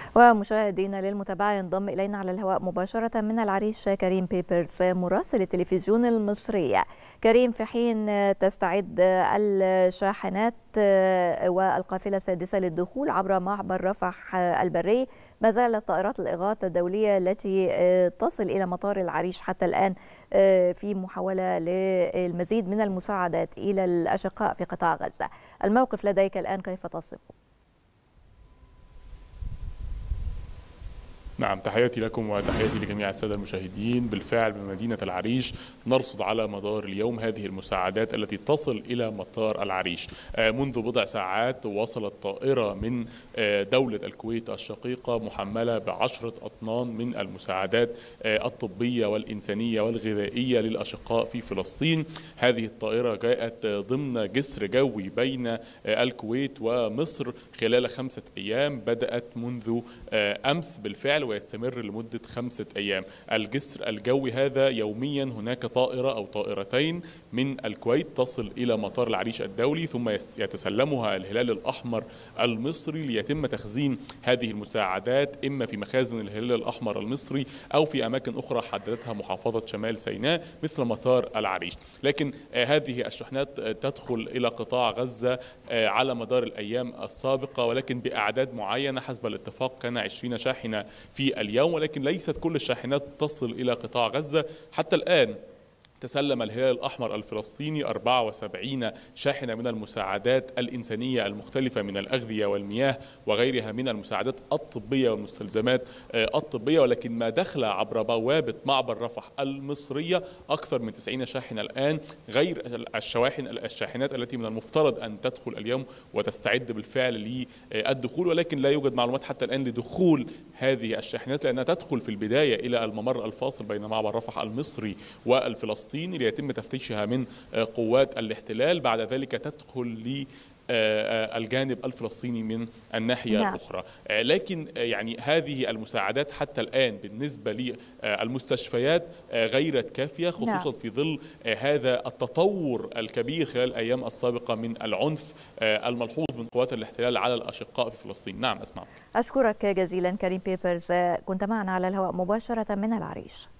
ومشاهدينا للمتابعة ينضم إلينا على الهواء مباشرة من العريش كريم بيبرز مراسل التلفزيون المصري. كريم، في حين تستعد الشاحنات والقافلة السادسة للدخول عبر معبر رفح البري، ما زالت طائرات الإغاثة الدولية التي تصل إلى مطار العريش حتى الآن في محاولة للمزيد من المساعدات إلى الأشقاء في قطاع غزة. الموقف لديك الآن كيف تصفه؟ نعم، تحياتي لكم وتحياتي لجميع السادة المشاهدين. بالفعل بمدينة العريش نرصد على مدار اليوم هذه المساعدات التي تصل إلى مطار العريش. منذ بضع ساعات وصلت طائرة من دولة الكويت الشقيقة محملة ب10 أطنان من المساعدات الطبية والإنسانية والغذائية للأشقاء في فلسطين. هذه الطائرة جاءت ضمن جسر جوي بين الكويت ومصر خلال 5 أيام، بدأت منذ أمس بالفعل ويستمر لمدة 5 أيام. الجسر الجوي هذا يوميا هناك طائرة أو طائرتين من الكويت تصل إلى مطار العريش الدولي، ثم يتسلمها الهلال الأحمر المصري ليتم تخزين هذه المساعدات إما في مخازن الهلال الأحمر المصري أو في أماكن أخرى حددتها محافظة شمال سيناء مثل مطار العريش. لكن هذه الشحنات تدخل إلى قطاع غزة على مدار الأيام السابقة، ولكن بأعداد معينة. حسب الاتفاق كان 20 شاحنة في اليوم، ولكن ليست كل الشاحنات تصل إلى قطاع غزة. حتى الآن تسلم الهلال الأحمر الفلسطيني 74 شاحنة من المساعدات الإنسانية المختلفة من الأغذية والمياه وغيرها من المساعدات الطبية والمستلزمات الطبية، ولكن ما دخل عبر بوابة معبر رفح المصرية أكثر من 90 شاحنة الآن، غير الشاحنات التي من المفترض أن تدخل اليوم وتستعد بالفعل للدخول، ولكن لا يوجد معلومات حتى الآن لدخول هذه الشاحنات، لأنها تدخل في البداية إلى الممر الفاصل بين معبر رفح المصري والفلسطيني ليتم تفتيشها من قوات الاحتلال، بعد ذلك تدخل الجانب الفلسطيني من الناحية الأخرى. لكن يعني هذه المساعدات حتى الآن بالنسبة للمستشفيات غيرت كافية، خصوصا في ظل هذا التطور الكبير خلال الأيام السابقة من العنف الملحوظ من قوات الاحتلال على الأشقاء في فلسطين. نعم، أسمع. أشكرك جزيلا كريم بيبرز، كنت معنا على الهواء مباشرة من العريش.